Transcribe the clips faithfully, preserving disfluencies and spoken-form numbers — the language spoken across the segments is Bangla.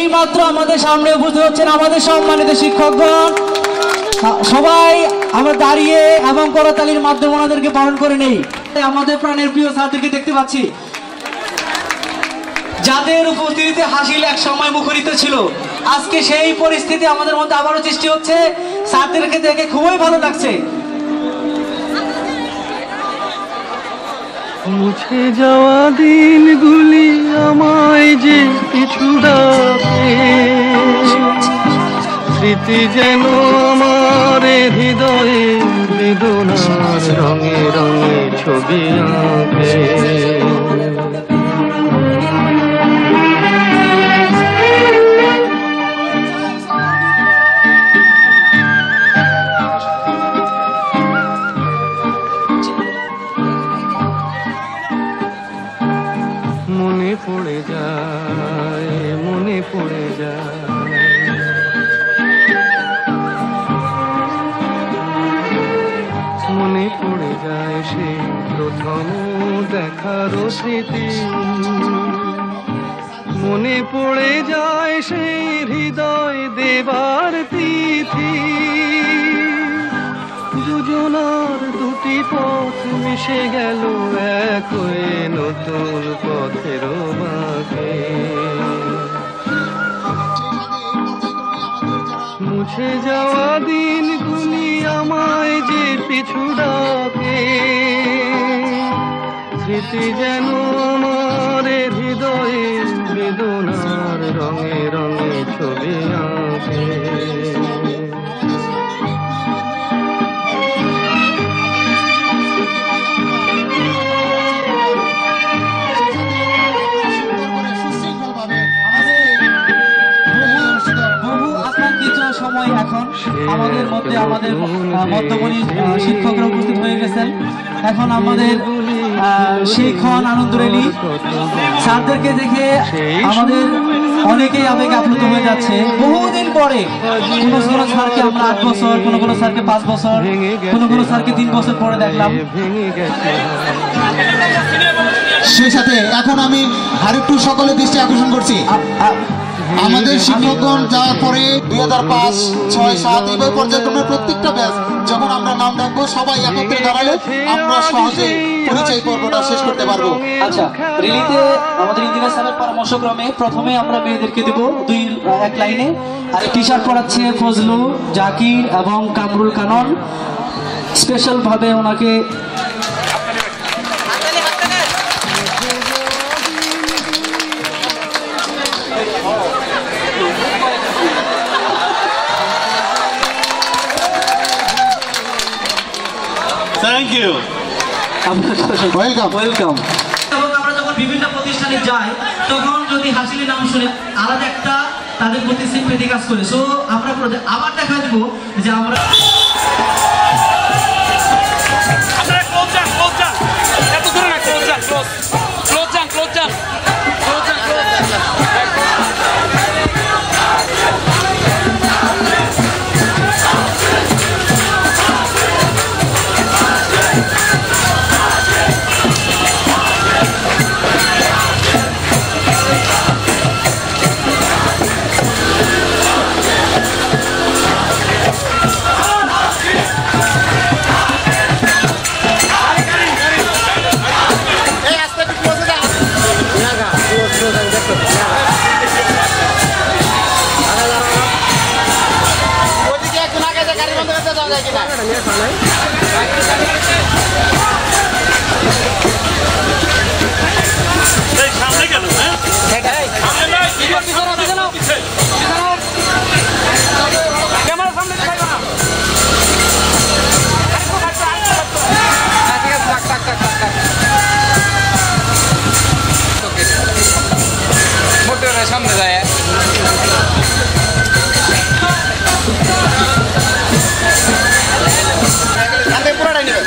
এই মাত্র আমাদের সামনে উপস্থিত হচ্ছেন আমাদের সম্মানিত শিক্ষকগণ। সবাই আমরা দাঁড়িয়ে এবং করতালির মাধ্যমে ওনাদেরকে বরণ করে নেই। আমাদের প্রাণের প্রিয় স্যারদেরকে দেখতে পাচ্ছি, যাদের উপস্থিতিতে হাসিল এক সময় মুখরিত ছিল। আজকে সেই পরিস্থিতি আমাদের মধ্যে আবারও সৃষ্টি হচ্ছে। স্যারদেরকে দেখে খুবই ভালো লাগছে। মুছে যাওয়া দিনগুলি আমায় যে কিছু ডাকে, স্মৃতি যেন আমার হৃদয়ে বেদনার রঙে রঙে ছবি আঁকে। মনে পড়ে যায়, মনে পড়ে যায়, মনে পড়ে যায় সেই প্রথম দেখার স্মৃতি। মনে পড়ে যায় সেই হৃদয় দেবার তিথি। দুজনার দুটি পথ মিশে গেল এক হয়ে নতুন পথের বাঁকে। মুছে যাওয়া দিনগুলি আমায় যে পিছু ডাকে, স্মৃতি যেন আমার হৃদয়ে বেদনার রঙে রঙে ছবি আঁকে। সময় এখন আমাদের মধ্যে আমাদের মধ্যমণি শিক্ষকরা উপস্থিত হয়ে গেছেন। এখন আমাদের শিক্ষণ আনন্দ রেলি স্যারদেরকে দেখে আমাদের অনেকেই আবেগে আপ্লুত হয়ে যাচ্ছে। বহুদিন পরে কোনো কোনো স্যারকে আমরা আট বছর, কোনো কোনো স্যারকে পাঁচ বছর, কোনো কোনো স্যারকে তিন বছর পরে দেখলাম। সেই সাথে এখন আমি আরেকটু সকলের দৃষ্টি আকর্ষণ করছি, আমাদের শিক্ষকগণ যাওয়ার পরে দুই হাজার পাঁচ ছয় সাত এইভাবে পর্যায়ক্রমে প্রত্যেকটা ব্যাচ যখন আমরা নাম ডাকবো সবাই একত্রে দাঁড়ালে আমরা সহজে পরিচয় পর্বটা শেষ করতে পারবো। আচ্ছা, রিলিতে আমাদের ইঞ্জিনিয়ার স্যারের পরামর্শক্রমে প্রথমে আমরা মেয়েদেরকে দেব দুই এক লাইনে, আর টি শার্ট পরাচ্ছে ফজলু, জাকির এবং কামরুল কানন। স্পেশাল ভাবে ওনাকে থ্যাংক ইউ, ওয়েলকাম ওয়েলকাম। এবং আমরা যখন বিভিন্ন প্রতিষ্ঠানে যাই তখন যদি হাসিলের নাম শুনে আলাদা একটা তাদের প্রতি সিম্পেথি কাজ করে। সো আমরা আবার দেখা দিব যে আমরা সামনে যায় পুরাটাই নেবে।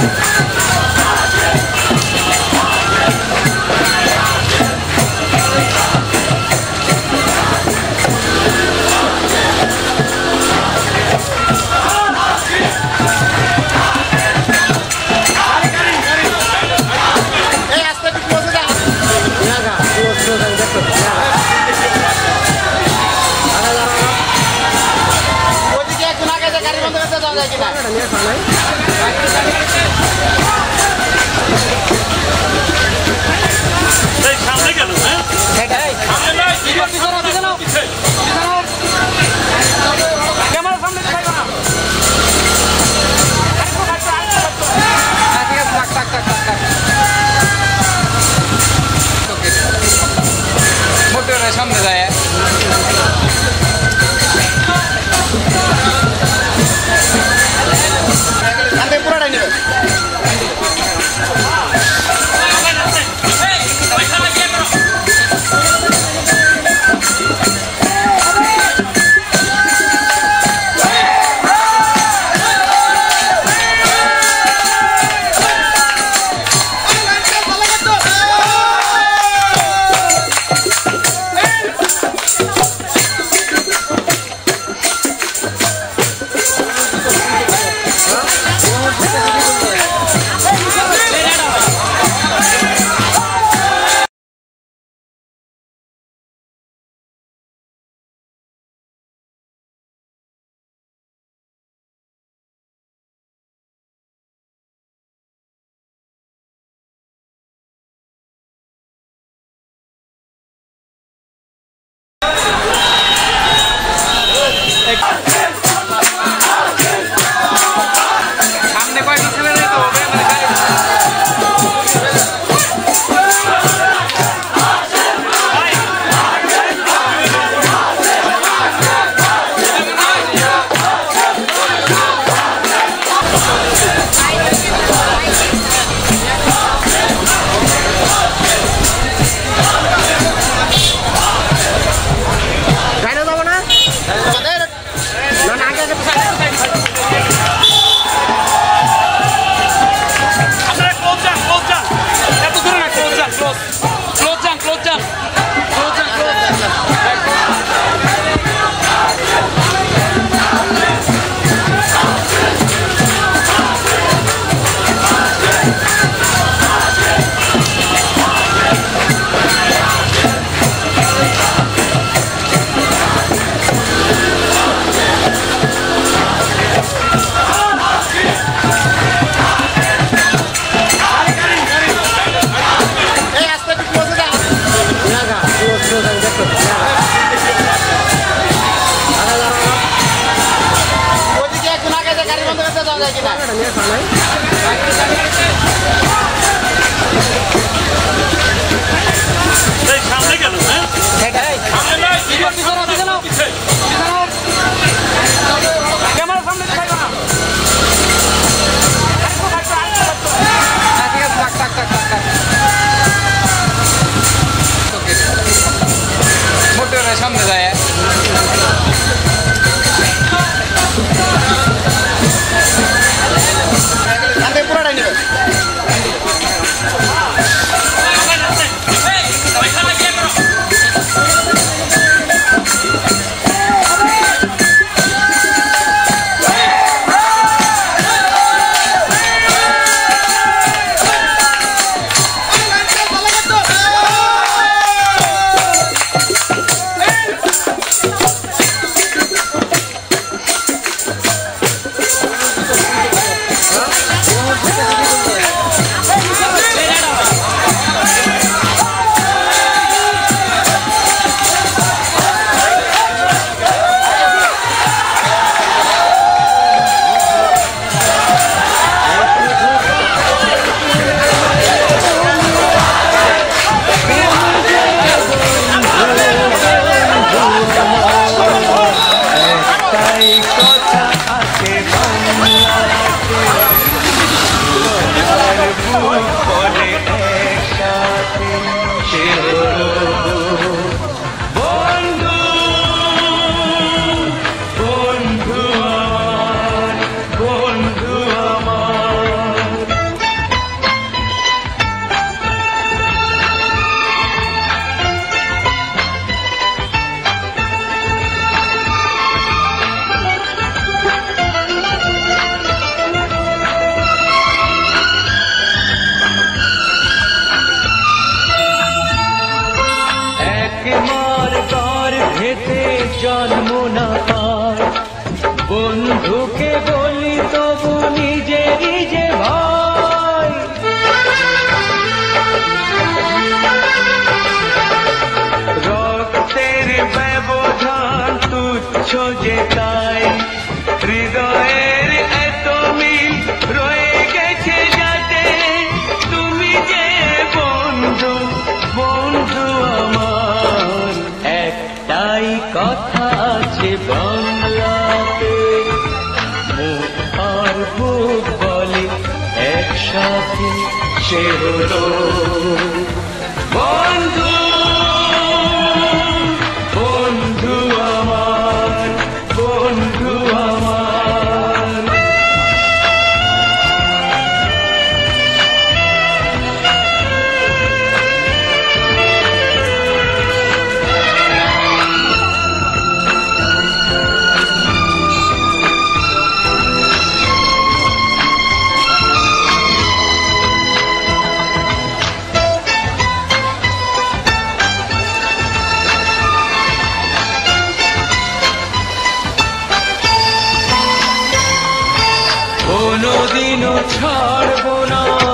সামনে যায় পুরাটাই নেবে সামনে কয়েকটা ছেলে যেতে হবে সামনে গেল ক্যামেরা সামনে সামনে যায় পুরাটাই নেবে সাথী সে হলো বন্ধু বন্ধু আমার বন্ধু আমার কোনদিনও ছাড়বো না